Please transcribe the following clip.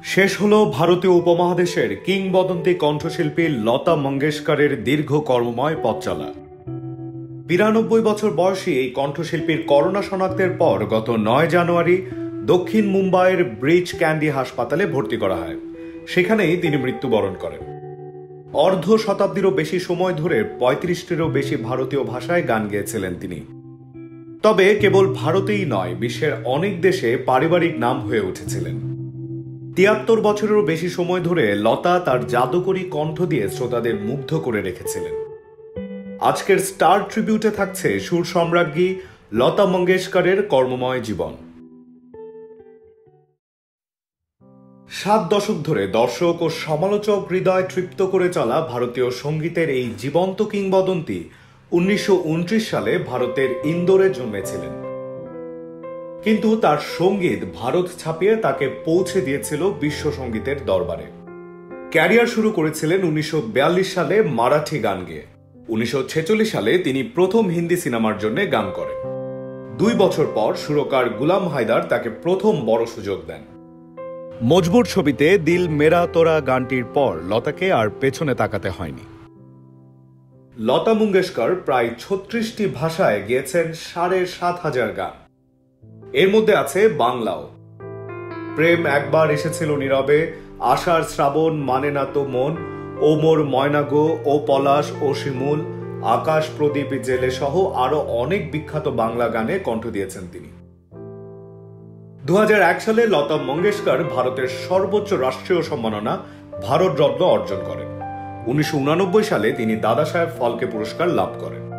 শেষ হলো ভারতীয় উপমহাদেশের কিংবদন্তি কণ্ঠশিল্পী লতা মঙ্গেশকরের দীর্ঘ কর্মময় পথ চলা। ৯২ বছর বয়সী এই কণ্ঠশিল্পীর করোনা শনাক্তের পর গত ৯ জানুয়ারি দক্ষিণ মুম্বাইয়ের ব্রিচ ক্যান্ডি হাসপাতালে ভর্তি করা হয়। সেখানেই তিনি মৃত্যুবরণ করেন। অর্ধ শতাব্দীরও বেশি সময় ধরে ৩৫টিরও বেশি ভারতীয় ভাষায় গান গেয়েছিলেন তিনি। তবে কেবল ভারতেই নয়, বিশ্বের অনেক দেশে পারিবারিক নাম হয়ে উঠেছিলেন। ৭৩ বছরেরও বেশি সময় ধরে লতা তার জাদুকরী কণ্ঠ দিয়ে শ্রোতাদের মুগ্ধ করে রেখেছিলেন। আজকের স্টার ট্রিবিউটে থাকছে সুর সম্রাজ্ঞী লতা মঙ্গেশকরের কর্মময় জীবন। ৭ দশক ধরে দর্শক ও সমালোচক হৃদয় তৃপ্ত করে চলা ভারতীয় সঙ্গীতের এই জীবন্ত কিংবদন্তি ১৯২৯ সালে ভারতের ইন্দোরে জন্মেছিলেন। কিন্তু তার সঙ্গীত ভারত ছাপিয়ে তাকে পৌঁছে দিয়েছিল বিশ্ব সঙ্গীতের দরবারে। ক্যারিয়ার শুরু করেছিলেন ১৯৪২ সালে মারাঠি গান গেয়ে। ১৯৪৬ সালে তিনি প্রথম হিন্দি সিনেমার জন্য গান করেন। ২ বছর পর সুরকার গুলাম হায়দার তাকে প্রথম বড় সুযোগ দেন। মজবুর ছবিতে দিল মেরা তোরা গানটির পর লতাকে আর পেছনে তাকাতে হয়নি। লতা মঙ্গেশকর প্রায় ৩৬টি ভাষায় গেয়েছেন ৭,৫০০ গান। এর মধ্যে আছে বাংলাও। প্রেম একবার এসেছিল নীরবে, আষাঢ় শ্রাবণ মানে না তো মন, ও মোর ময়নাগো, ও পলাশ, ও শিমুল, আকাশ প্রদীপ জেলে সহ আরো অনেক বিখ্যাত বাংলা গানে কণ্ঠ দিয়েছেন তিনি। ২০০১ সালে লতা মঙ্গেশকর ভারতের সর্বোচ্চ রাষ্ট্রীয় সম্মাননা ভারত রত্ন অর্জন করেন। ১৯৮৯ সালে তিনি দাদা সাহেব ফালকে পুরস্কার লাভ করেন।